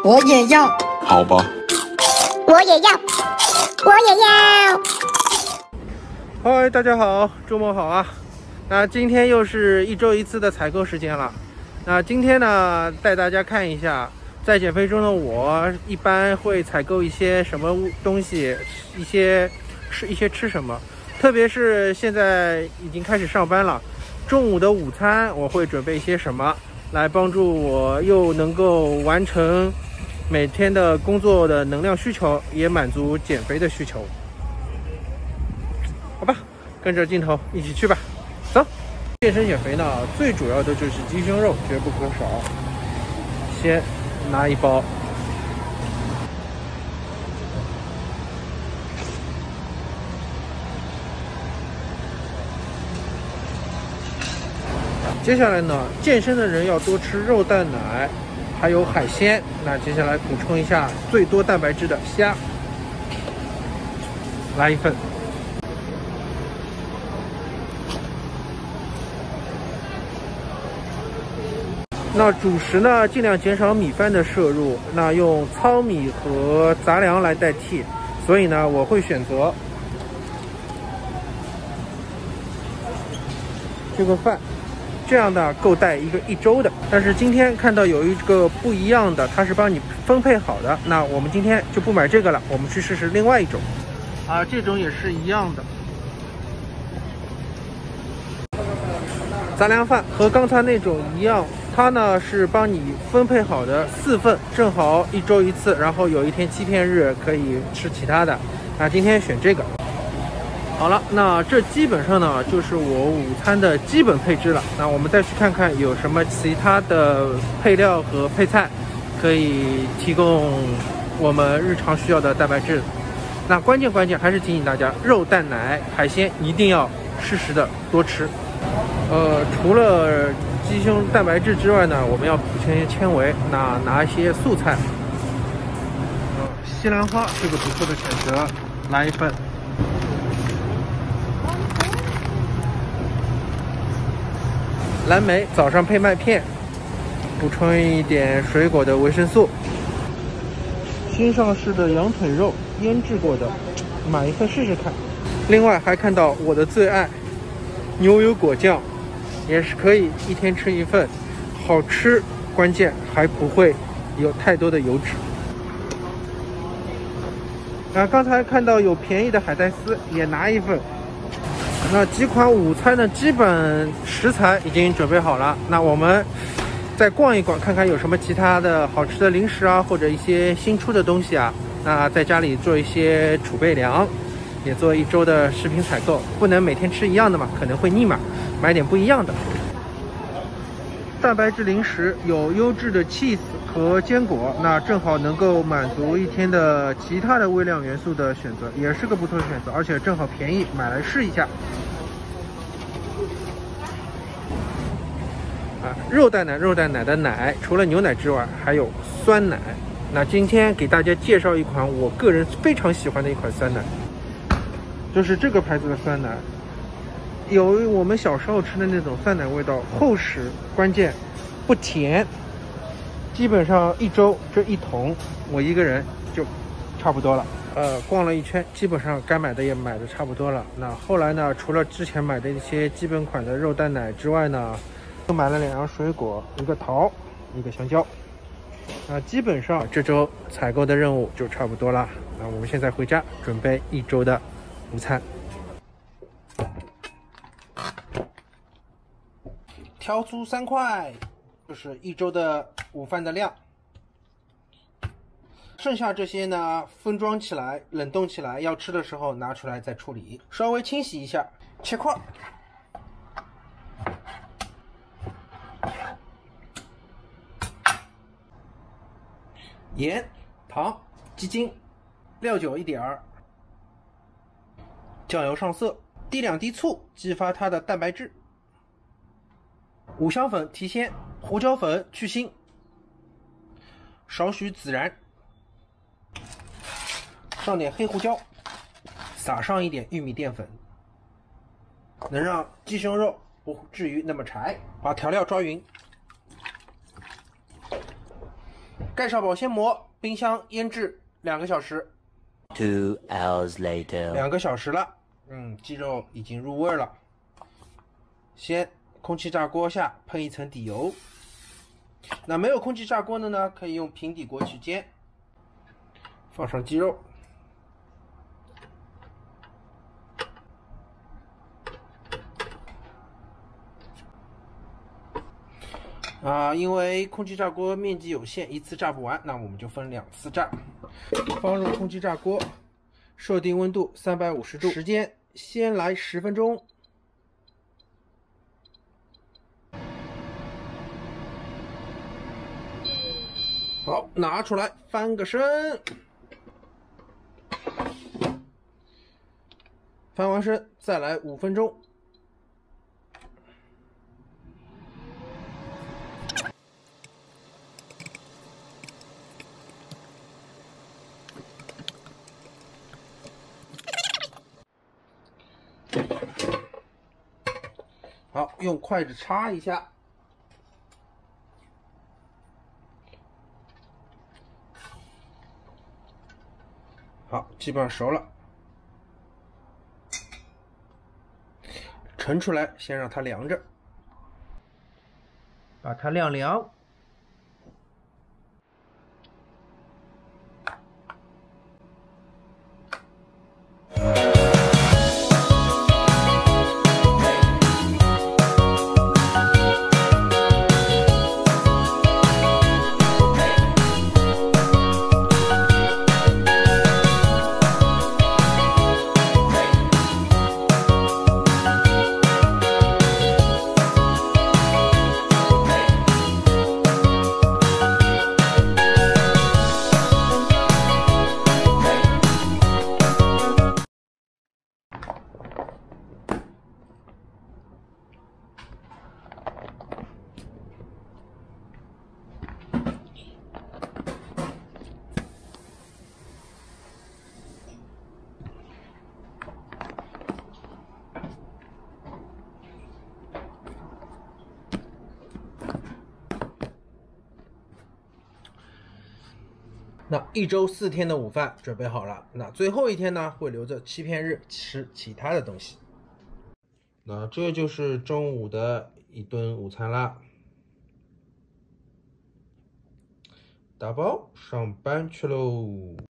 我也要。 好吧， 我也要，我也要。 嗨，大家好，周末好啊！那今天又是1周1次的采购时间了。那今天呢，带大家看一下，在减肥中的我一般会采购一些什么东西，一些吃什么。特别是现在已经开始上班了，中午的午餐我会准备一些什么，来帮助我又能够完成每天的工作的能量需求，也满足减肥的需求。好吧，跟着镜头一起去吧，走。健身减肥呢，最主要的就是鸡胸肉，绝不可少。先拿一包，接下来呢，健身的人要多吃肉、蛋、奶，还有海鲜。那接下来补充一下最多蛋白质的虾，来1份。那主食呢，尽量减少米饭的摄入，那用糙米和杂粮来代替。所以呢，我会选择这个饭，这样的够带1周的。但是今天看到有一个不一样的，它是帮你分配好的。那我们今天就不买这个了，我们去试试另外一种。这种也是一样的。杂粮饭和刚才那种一样，它呢是帮你分配好的4份，正好1周1次，然后有一天欺骗日可以吃其他的。那今天选这个。好了，那这基本上呢就是我午餐的基本配置了。那我们再去看看有什么其他的配料和配菜可以提供我们日常需要的蛋白质。那关键还是提醒大家，肉、蛋、奶、海鲜一定要适时的多吃。除了鸡胸蛋白质之外呢，我们要补充一些纤维。那拿一些素菜，西兰花是个不错的选择，来1份。蓝莓早上配麦片，补充一点水果的维生素。新上市的羊腿肉，腌制过的，买1份试试看。另外还看到我的最爱牛油果酱，也是可以1天吃1份，好吃，关键还不会有太多的油脂。刚才看到有便宜的海带丝，也拿1份。那几款午餐的基本食材已经准备好了，那我们再逛一逛，看看有什么其他的好吃的零食啊，或者一些新出的东西啊。那在家里做一些储备粮，也做1周的食品采购，不能每天吃一样的嘛，可能会腻嘛，买点不一样的。蛋白质零食有优质的 cheese 和坚果，那正好能够满足1天的其他的微量元素的选择，也是个不错的选择，而且正好便宜，买来试一下。肉蛋奶的奶，除了牛奶之外，还有酸奶。那今天给大家介绍一款我个人非常喜欢的一款酸奶，就是这个牌子的酸奶。有我们小时候吃的那种酸奶味道，厚实，关键不甜。基本上1周这1桶，我一个人就差不多了。逛了一圈，基本上该买的也买的差不多了。那后来呢，除了之前买的一些基本款的肉蛋奶之外呢，又买了2样水果，一个桃，一个香蕉。那基本上这周采购的任务就差不多了。那我们现在回家准备1周的午餐。挑出3块，就是1周的午饭的量。剩下这些呢，分装起来，冷冻起来，要吃的时候拿出来再处理，稍微清洗一下，切块。盐、糖、鸡精、料酒1点儿，酱油上色，滴2滴醋，激发它的蛋白质。五香粉提鲜，胡椒粉去腥，少许孜然，上点黑胡椒，撒上一点玉米淀粉，能让鸡胸肉不至于那么柴。把调料抓匀， 盖上保鲜膜，冰箱腌制2个小时。 2 hours later， 2个小时了，鸡肉已经入味了。先空气炸锅下喷一层底油。那没有空气炸锅的呢，可以用平底锅去煎。放上鸡肉。因为空气炸锅面积有限，一次炸不完，那我们就分2次炸。放入空气炸锅，设定温度350度，时间先来10分钟。好，拿出来翻个身，翻完身再来5分钟。好，用筷子插一下。好，基本上熟了。盛出来，先让它凉着，把它晾凉。那1周4天的午饭准备好了，那最后一天呢，会留着欺骗日吃其他的东西。那这就是中午的一顿午餐啦。打包上班去喽。